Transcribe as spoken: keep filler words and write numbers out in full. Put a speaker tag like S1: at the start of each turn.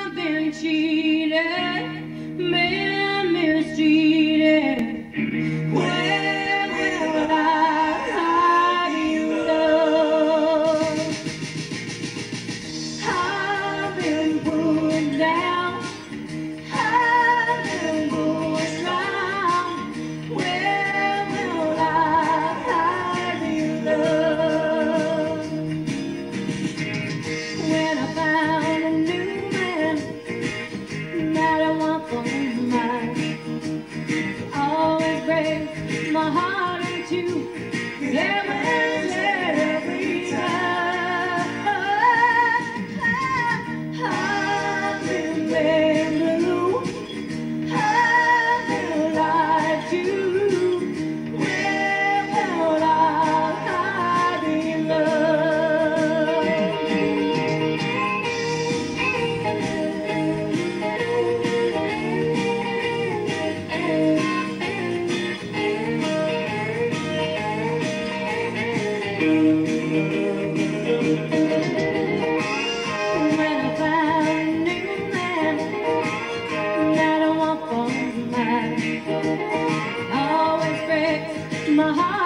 S1: I've been cheated, been mistreated. Where will I hide your love? I've been put down, I've been pushed round. Where will I hide your love? When I found a new man that I want for mine, always breaks my heart in two, never every time. I've been made blue, I've been lied to. Where will I hide in love? When I find a new man that I want for mine, always breaks my heart.